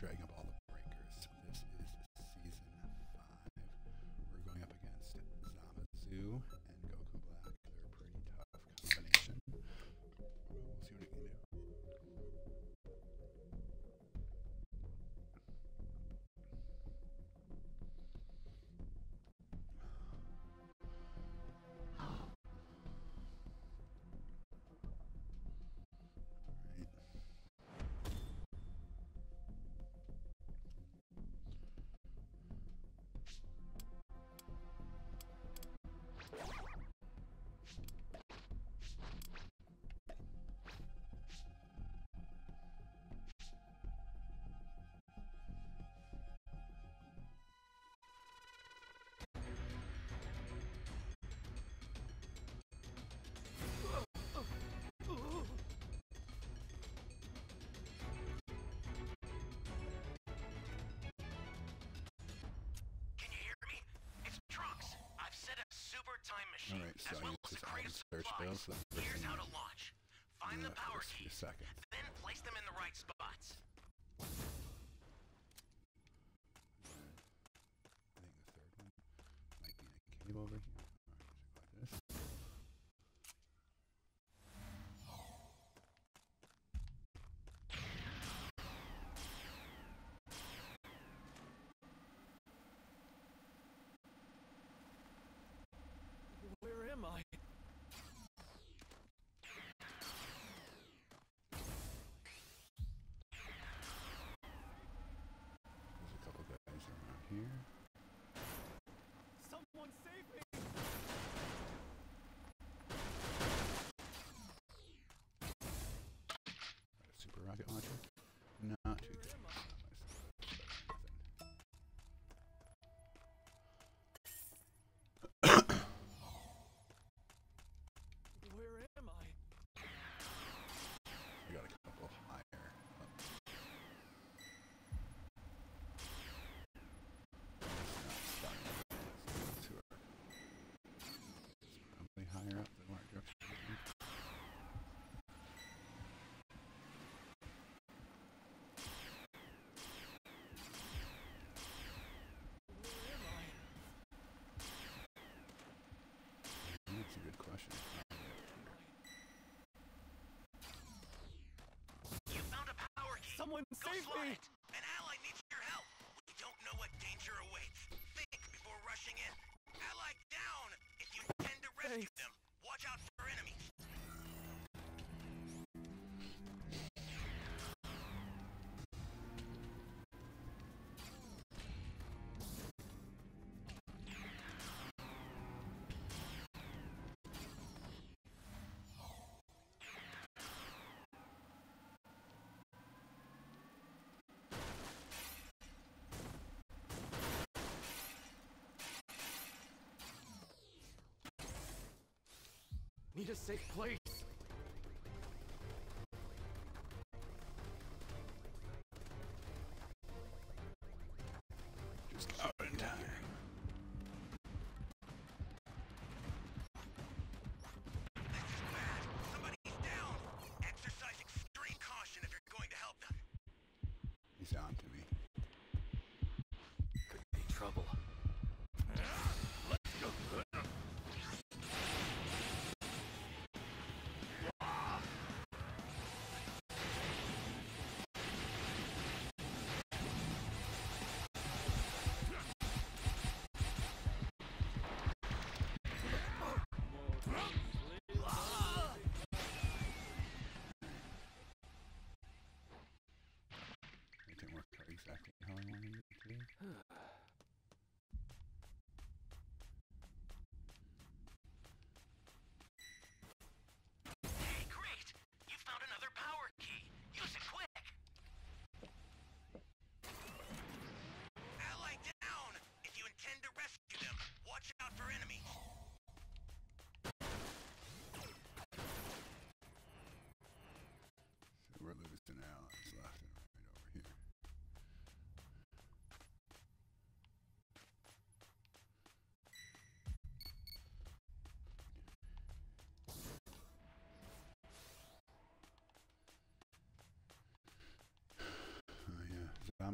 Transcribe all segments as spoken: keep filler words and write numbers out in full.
dragging up all the breakers. This is season five. We're going up against Zamasu and Goku Black. They're a pretty tough combination. We'll see what it can do. All right, so I use this item search bill. So here's how to launch. Find the power keys, then place them in the right spots. I think the third one might be in a cave over here. All right, like this. Where am I? There's a couple guys around here. Someone save me! Got a super rocket launcher. Not too good. Where am I? I got a couple higher up. It's not starting. It's two are probably higher up than where I dropped. Where am I? That's a good question. You found a power key. Someone Go save slot me! it. An ally needs your help. We don't know what danger awaits. Think before rushing in. Ally down. If you intend to rescue Thanks. them, watch out for enemies. Need a safe place. Just out in time. This is bad. Somebody's down. Exercise extreme caution if you're going to help them. He's on to me. Could be trouble. Let's go.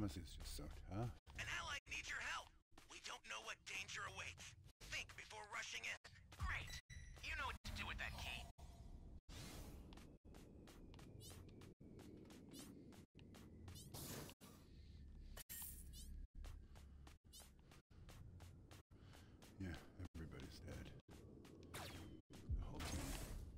Zamazu's just so tough. An ally needs your help. We don't know what danger awaits. Think before rushing in. Great. You know what to do with that key. Yeah, everybody's dead. The whole team.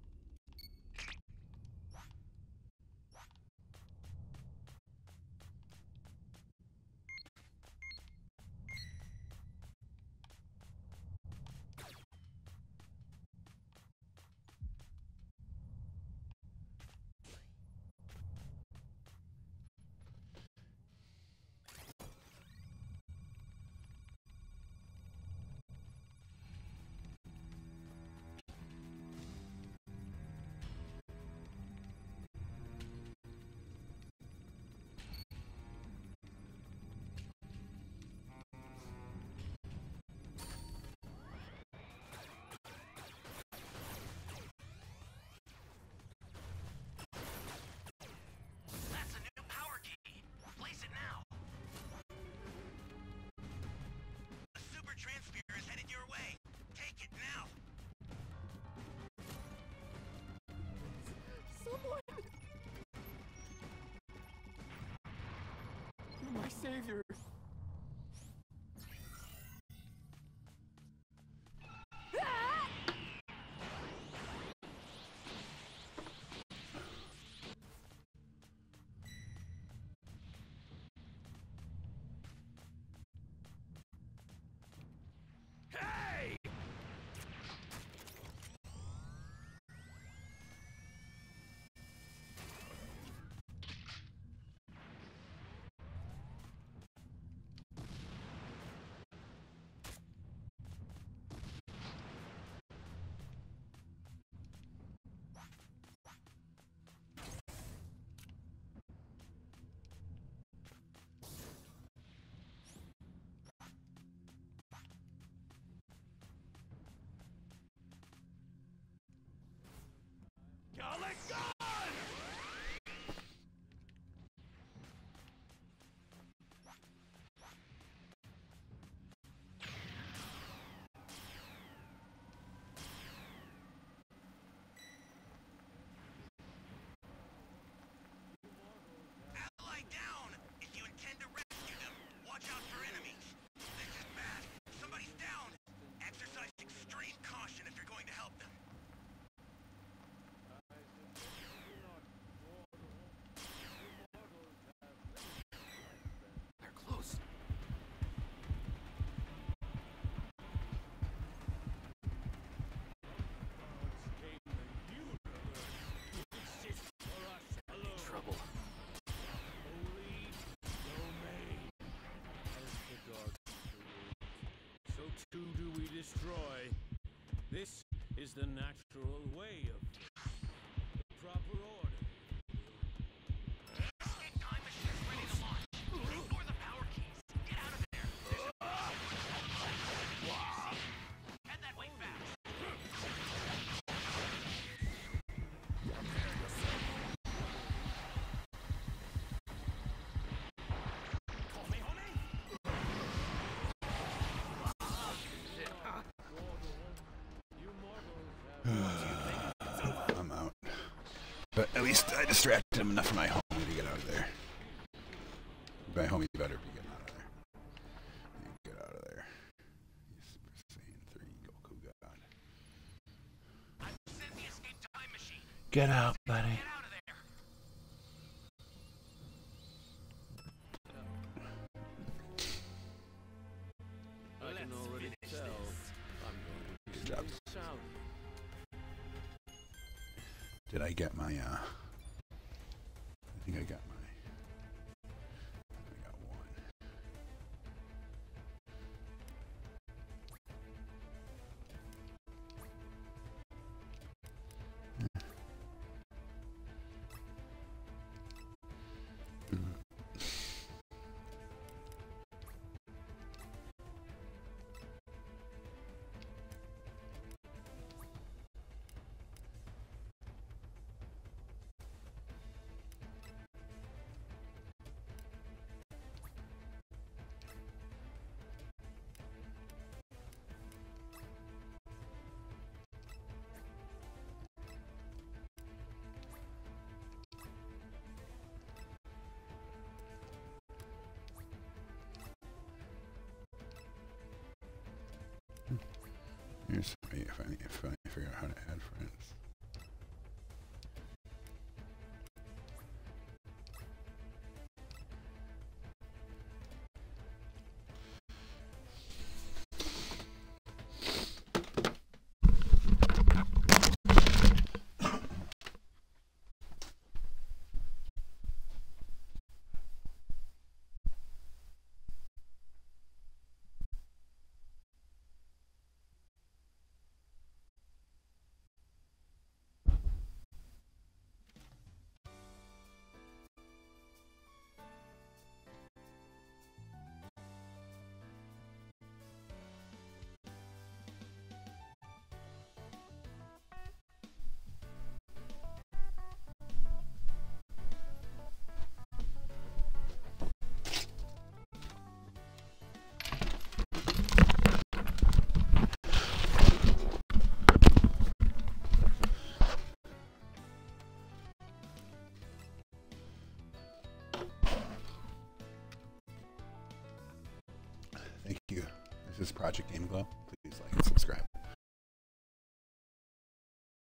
That's a new power key. Place it now. A super transfer is headed your way. Take it now. Someone! You're my savior. Hey! Galaxy! Ally down! If you intend to rescue them, watch out for enemies. This is bad. Somebody's down. Exercise extreme caution if you're going to help them. They're close. Trouble. So too do we destroy. This is the natural way of the proper order. Escape time machine is ready to launch. Ignore the power keys. Get out of there. There's a head that way fast. Call me, homie. I'm out. But at least I distracted him enough for my homie to get out of there. My homie better be getting out of there. You get out of there. You Super Saiyan three Goku God. I've sent the escape time machine. Get out, buddy. Get out of there. I can already tell I'm going to be Good job. sound. Did I get my, uh... I think I got my... I got one. If I, if I, if I figure out how to add friends. Thank you. This is Project Game Glow.